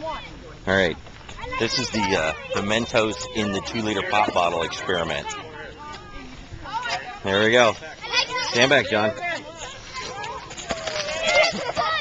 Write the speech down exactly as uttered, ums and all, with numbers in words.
All right, this is the uh, the Mentos in the two-liter pop bottle experiment. There we go. Stand back, John.